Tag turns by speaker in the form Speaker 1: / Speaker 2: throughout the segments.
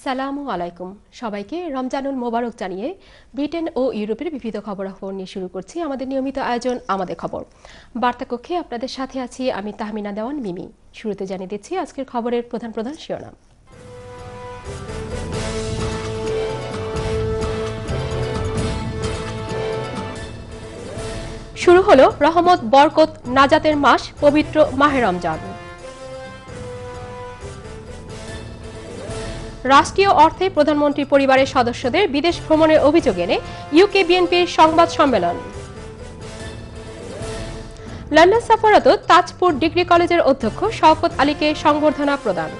Speaker 1: আসসালামু আলাইকুম সবাইকে রমজানুল মোবারক জানিয়ে ব্রিটেন ও ইউরোপের বিবিধ খবরাখবর নিয়ে শুরু করছি আমাদের নিয়মিত আয়োজন আমাদের খবর। বার্তা কক্ষে আপনাদের সাথে আছি আমি তাহমিনা দেওয়ান মিমি। শুরুতে জানিয়ে দিচ্ছি আজকের খবরের প্রধান প্রধান শিরোনাম। শুরু হলো রহমত বরকত নাজাতের মাস পবিত্র মাহে রমজান। রাষ্ট্রীয় অর্থে প্রধানমন্ত্রী পরিবারের সদস্যদের বিদেশ ভ্রমণের অভিযোগ এনে ইউকে বিএনপির সংবাদ সম্মেলন। লন্ডন সফররত তাজপুর ডিগ্রি কলেজের অধ্যক্ষ শওকত আলীকে সংবর্ধনা প্রদান।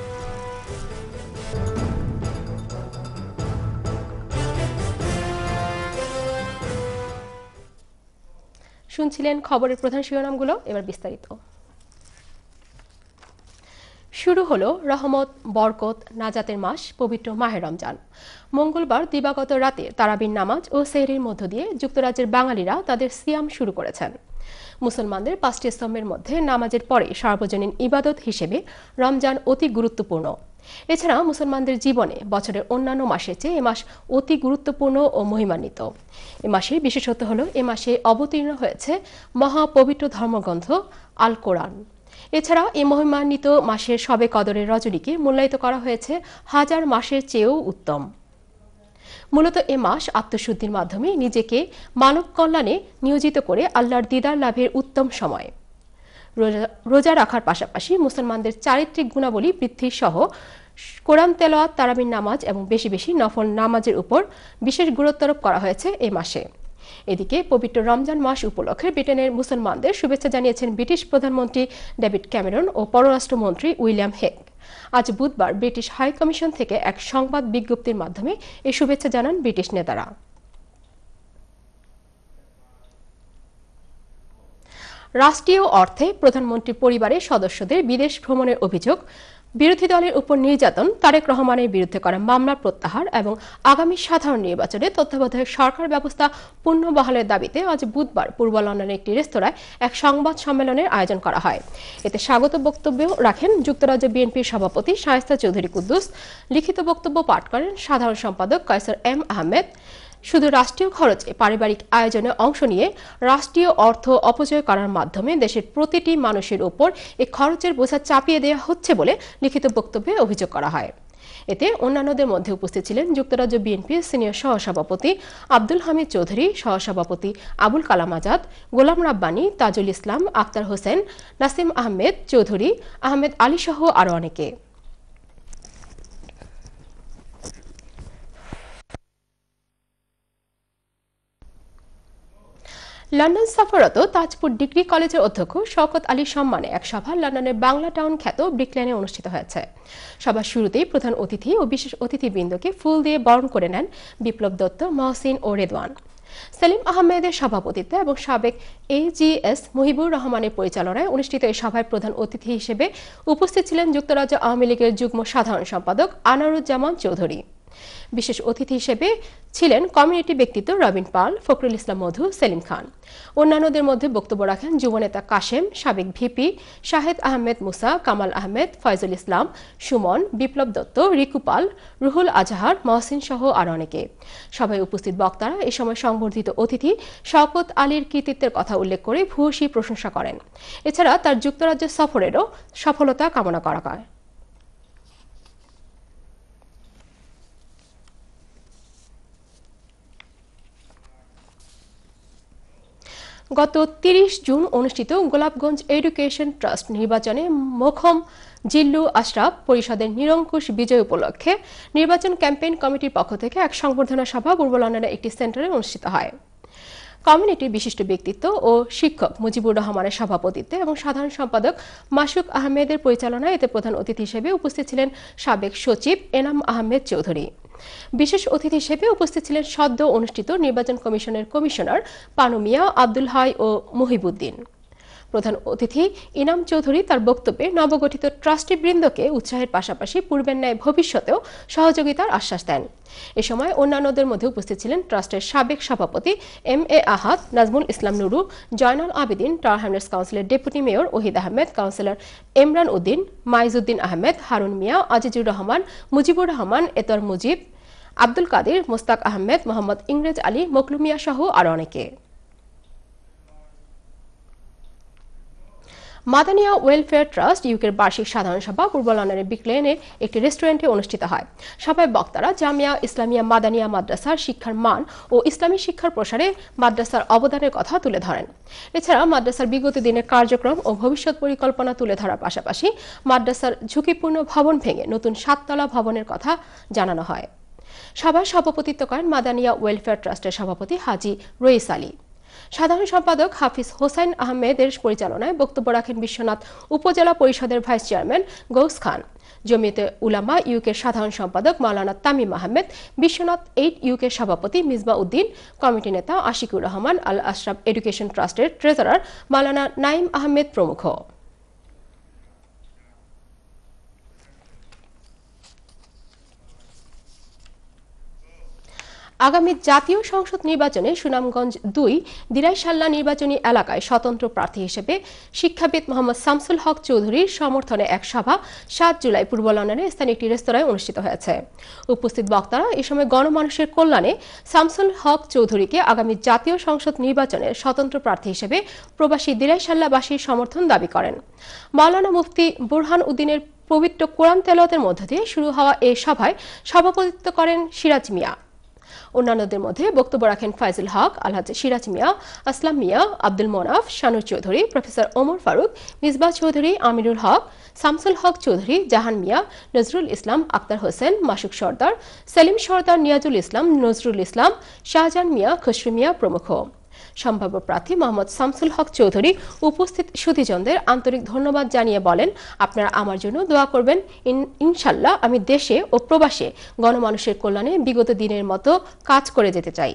Speaker 1: শুনছিলেন খবরের প্রধান শিরোনামগুলো, এবার বিস্তারিত। শুরু হলো রহমত বরকত নাজাতের মাস পবিত্র মাহে রমজান। মঙ্গলবার দিবাগত রাতে তারাবির নামাজ ও সেহরির মধ্য দিয়ে যুক্তরাজ্যের বাঙালিরা তাদের সিয়াম শুরু করেছেন। মুসলমানদের 5টি স্তম্ভের মধ্যে নামাজের পরে সার্বজনীন ইবাদত হিসেবে রমজান অতি গুরুত্বপূর্ণ। এছাড়া মুসলমানদের জীবনে বছরের অন্যান্য মাসের চেয়ে এ মাস অতি গুরুত্বপূর্ণ ও মহিমান্বিত। এ মাসের বিশেষত্ব হল এ মাসে অবতীর্ণ হয়েছে মহাপবিত্র ধর্মগ্রন্থ আল কোরআন। এছাড়া এই মহিমান্বিত মাসের শবে কদরের রজনীকে মূল্যায়িত করা হয়েছে হাজার মাসের চেয়েও উত্তম। মূলত এ মাস আত্মশুদ্ধির মাধ্যমে নিজেকে মানব কল্যাণে নিয়োজিত করে আল্লাহর দিদার লাভের উত্তম সময়। রোজা রাখার পাশাপাশি মুসলমানদের চারিত্রিক গুণাবলী বৃদ্ধি সহ কোরআন তেলাওয়াত, তারাবির নামাজ এবং বেশি বেশি নফল নামাজের উপর বিশেষ গুরুত্বারোপ করা হয়েছে এ মাসে। এদিকে পবিত্র রমজান মাস উপলক্ষে ব্রিটেনের মুসলমানদের শুভেচ্ছা জানিয়েছেন ব্রিটিশ প্রধানমন্ত্রী ডেভিড ক্যামেরন ও পররাষ্ট্রমন্ত্রী উইলিয়াম হেগ। আজ বুধবার ব্রিটিশ হাই কমিশন থেকে এক সংবাদ বিজ্ঞপ্তির মাধ্যমে এই শুভেচ্ছা জানান ব্রিটিশ নেতারা। রাষ্ট্রীয় অর্থে প্রধানমন্ত্রী পরিবারের সদস্যদের বিদেশ ভ্রমণের অভিযোগ, বিরোধী দলের উপর নির্যাতন, তারেক রহমানের বিরুদ্ধে করা মামলা প্রত্যাহার এবং আগামী সাধারণ নির্বাচনে তত্ত্বাবধায়ক সরকার ব্যবস্থা পূর্ণ বহালের দাবিতে আজ বুধবার পূর্ব লন্ডনের একটি রেস্তোরাঁয় এক সংবাদ সম্মেলনের আয়োজন করা হয়। এতে স্বাগত বক্তব্য রাখেন যুক্তরাজ্য বিএনপির সভাপতি শায়েস্তা চৌধুরী কুদ্দুস। লিখিত বক্তব্য পাঠ করেন সাধারণ সম্পাদক কায়সার এম আহমেদ। শুধু রাষ্ট্রীয় খরচে পারিবারিক আয়োজনে অংশ নিয়ে রাষ্ট্রীয় অর্থ অপচয় করার মাধ্যমে দেশের প্রতিটি মানুষের উপর এই খরচের বোঝা চাপিয়ে দেওয়া হচ্ছে বলে লিখিত বক্তব্যে অভিযোগ করা হয়। এতে অন্যান্যদের মধ্যে উপস্থিত ছিলেন যুক্তরাজ্য বিএনপির সিনিয়র সহসভাপতি আব্দুল হামিদ চৌধুরী, সহসভাপতি আবুল কালাম আজাদ, গোলাম রাব্বানী, তাজুল ইসলাম, আক্তার হোসেন, নাসিম আহমেদ চৌধুরী, আহমেদ আলী সহ আরও অনেকে। লন্ডন সফররত তাজপুর ডিগ্রি কলেজের অধ্যক্ষ শওকত আলীর সম্মানে এক সভা লন্ডনের বাংলা টাউন খ্যাত ব্রিক লেনে অনুষ্ঠিত হয়েছে। সভার শুরুতেই প্রধান অতিথি ও বিশেষ অতিথিবৃন্দকে ফুল দিয়ে বরণ করে নেন বিপ্লব দত্ত, মহসিন ও রেদওয়ান। সেলিম আহমেদের সভাপতিত্বে এবং সাবেক AGS মুহিবুর রহমানের পরিচালনায় অনুষ্ঠিত এই সভায় প্রধান অতিথি হিসেবে উপস্থিত ছিলেন যুক্তরাজ্য আওয়ামী লীগের যুগ্ম সাধারণ সম্পাদক আনারুজ্জামান চৌধুরী। বিশেষ অতিথি হিসেবে ছিলেন কমিউনিটি ব্যক্তিত্ব রবিন পাল, ফখরুল ইসলাম মধু, সেলিম খান। অন্যান্যদের মধ্যে বক্তব্য রাখেন যুবনেতা কাশেম, সাবেক ভিপি শাহেদ আহমেদ মুসা, কামাল আহমেদ, ফয়জুল ইসলাম, সুমন, বিপ্লব দত্ত, রিকু পাল, রুহুল আজহার, মহসিন সহ আরও অনেকে। সভায় উপস্থিত বক্তারা এ সময় সংবর্ধিত অতিথি শওকত আলীর কৃতিত্বের কথা উল্লেখ করে ভূয়সী প্রশংসা করেন। এছাড়া তার যুক্তরাজ্য সফরেরও সফলতা কামনা করা হয়। গত 30 জুন অনুষ্ঠিত গোলাপগঞ্জ এডুকেশন ট্রাস্ট নির্বাচনে মোখম জিল্লু আশরাফ পরিষদের নিরঙ্কুশ বিজয় উপলক্ষে নির্বাচন ক্যাম্পেইন কমিটির পক্ষ থেকে এক সংবর্ধনা সভা পূর্ব লন্ডনের একটি সেন্টারে অনুষ্ঠিত হয়। কমিউনিটির বিশিষ্ট ব্যক্তিত্ব ও শিক্ষক মুজিবুর রহমানের সভাপতিত্বে এবং সাধারণ সম্পাদক মাসুক আহমেদের পরিচালনায় এতে প্রধান অতিথি হিসেবে উপস্থিত ছিলেন সাবেক সচিব এনাম আহমেদ চৌধুরী। বিশেষ অতিথি হিসেবে উপস্থিত ছিলেন সদ্য অনুষ্ঠিত নির্বাচন কমিশনের কমিশনার পানু মিয়া, আব্দুল হাই ও মুহিবুদ্দিন। প্রধান অতিথি ইনাম চৌধুরী তার বক্তব্যে নবগঠিত ট্রাস্টিবৃন্দকে উৎসাহের পাশাপাশি পূর্বের ন্যায় ভবিষ্যতেও সহযোগিতার আশ্বাস দেন। এ সময় অন্যান্যদের মধ্যে উপস্থিত ছিলেন ট্রাস্টের সাবেক সভাপতি M A. Ahad, Nazmul Islam Nuru, Joynal Abedin, Tower Hamlets কাউন্সিলের deputy mayor Wahid Ahmed, councillor Imran Uddin, Maizuddin Ahmed, Harun Miah, Azizur Rahman, Mujibur Rahman, Etor Mujib, Abdul Kadir, Mostak Ahmed, Mohammad Ingrez Ali, মকলুমিয়া সহ আরো অনেকে। মাদানিয়া ওয়েলফেয়ার ট্রাস্ট ইউকের বার্ষিক সাধারণ সভা পূর্ব লন্ডনের বিগ লেনের একটি রেস্টুরেন্টে অনুষ্ঠিত হয়। সভায় বক্তারা জামিয়া ইসলামিয়া মাদানিয়া মাদ্রাসার শিক্ষার মান ও ইসলামী শিক্ষার প্রসারে মাদ্রাসার অবদানের কথা তুলে ধরেন। এছাড়া মাদ্রাসার বিগত দিনের কার্যক্রম ও ভবিষ্যৎ পরিকল্পনা তুলে ধরার পাশাপাশি মাদ্রাসার ঝুঁকিপূর্ণ ভবন ভেঙে নতুন 7তলা ভবনের কথা জানানো হয়। সভায় সভাপতিত্ব করেন মাদানিয়া ওয়েলফেয়ার ট্রাস্টের সভাপতি হাজি রইস আলী। সাধারণ সম্পাদক হাফিজ হোসাইন আহমেদের পরিচালনায় বক্তব্য রাখেন বিশ্বনাথ উপজেলা পরিষদের ভাইস চেয়ারম্যান গৌস খান, জমিয়তে উলামা ইউকের সাধারণ সম্পাদক মাওলানা তামিম আহমেদ, বিশ্বনাথ 8 ইউকের সভাপতি মিসবা উদ্দিন, কমিটি নেতা আশিকুর রহমান, আল আশরাফ এডুকেশন ট্রাস্টের ট্রেজারার মাওলানা নাইম আহমেদ প্রমুখ। আগামী জাতীয় সংসদ নির্বাচনে সুনামগঞ্জ 2 দিরাইশাল্লা নির্বাচনী এলাকায় স্বতন্ত্র প্রার্থী হিসেবে শিক্ষাবিদ মোহাম্মদ শামসুল হক চৌধুরীর সমর্থনে এক সভা 7 জুলাই পূর্ব লন্ডনে স্থানীয় একটি রেস্তোরাঁয় অনুষ্ঠিত হয়েছে। উপস্থিত বক্তারা এ সময় গণমানুষের কল্যাণে শামসুল হক চৌধুরীকে আগামী জাতীয় সংসদ নির্বাচনে স্বতন্ত্র প্রার্থী হিসেবে প্রবাসী দিরাইশাল্লাবাসীর সমর্থন দাবি করেন। মাওলানা মুফতি বুরহান উদ্দিনের পবিত্র কোরআন তেলাওয়াতের মধ্য দিয়ে শুরু হওয়া এই সভায় সভাপতিত্ব করেন সিরাজ মিয়া। অন্যান্যদের মধ্যে বক্তব্য রাখেন ফাইজুল হক, আলহাজ সিরাজ মিয়া, আসলাম মিয়া, আব্দুল মোনাফ, শানুর চৌধুরী, প্রফেসর ওমর ফারুক, মিসবাহ চৌধুরী, আমিরুল হক, শামসুল হক চৌধুরী, জাহান মিয়া, নজরুল ইসলাম, আক্তার হোসেন, মাসুক সর্দার, সেলিম সর্দার, নিয়াজুল ইসলাম, নজরুল ইসলাম, শাহজাহান মিয়া, খসরু মিয়া প্রমুখ। সম্ভাব্য প্রার্থী মোহাম্মদ শামসুল হক চৌধুরী উপস্থিত সুধীজনদের আন্তরিক ধন্যবাদ জানিয়ে বলেন, আপনারা আমার জন্য দোয়া করবেন। ইনশাল্লাহ আমি দেশে ও প্রবাসে গণমানুষের কল্যাণে বিগত দিনের মতো কাজ করে যেতে চাই।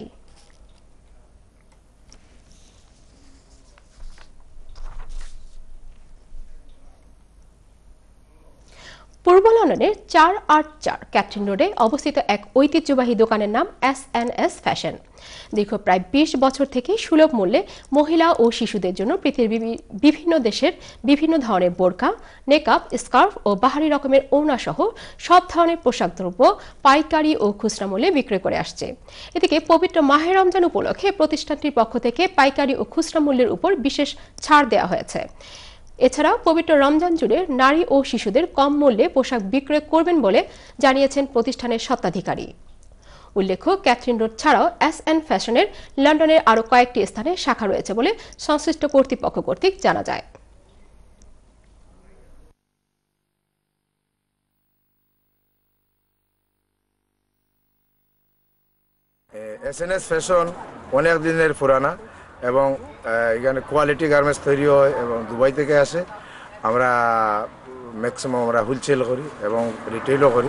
Speaker 1: পূর্ব লন্ডনের 484 ক্যাথরিন রোডে অবস্থিত এক ঐতিহ্যবাহী দোকানের নাম S&S ফ্যাশন। দীর্ঘ প্রায় 20 বছর থেকে সুলভ মূল্যে মহিলা ও শিশুদের জন্য পৃথিবীর বিভিন্ন দেশের বিভিন্ন ধরনের বোরকা, নেকআপ, স্কার্ফ ও বাহারি রকমের ওড়না সহ সব ধরনের পোশাক দ্রব্য পাইকারি ও খুচরা মূল্যে বিক্রয় করে আসছে। এদিকে পবিত্র মাহে রমজান উপলক্ষে প্রতিষ্ঠানটির পক্ষ থেকে পাইকারি ও খুচরা মূল্যের উপর বিশেষ ছাড় দেওয়া হয়েছে। এছাড়াও পবিত্র রমজান জুড়ে নারী ও শিশুদের কম মূল্যে পোশাক বিক্রয় করবেন বলে জানিয়েছেন প্রতিষ্ঠানের স্বত্বাধিকারী। উল্লেখ্য, ক্যাথরিন রোড ছাড়াও S&S ফ্যাশনের লন্ডনের আরও কয়েকটি স্থানে শাখা রয়েছে বলে সংশ্লিষ্ট কর্তৃপক্ষ কর্তৃক জানা যায়।
Speaker 2: S&S ফ্যাশন অনেক দিনের পুরানা এবং এখানে কোয়ালিটি গার্মেন্টস তৈরি হয় এবং দুবাই থেকে আসে। আমরা ম্যাক্সিমাম আমরা হোলসেল করি এবং রিটেলও করি।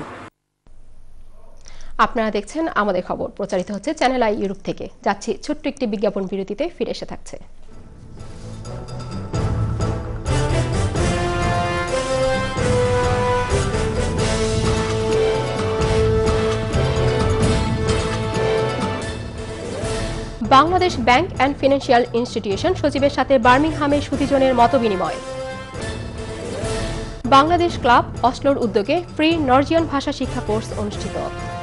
Speaker 1: আপনারা দেখছেন আমাদের খবর, প্রচারিত হচ্ছে চ্যানেল আই ইউরোপ থেকে। যাচ্ছি ছোট্ট একটি বিজ্ঞাপন বিরতিতে, ফিরে এসে থাকছে। Bangladesh bank and financial institution সচিবের সাথে বার্মিংহামে সুধীজনের মতবিনিময়। বাংলাদেশ ক্লাব অসলোর উদ্যোগে ফ্রি নর্জিয়ান ভাষা শিক্ষা কোর্স অনুষ্ঠিত।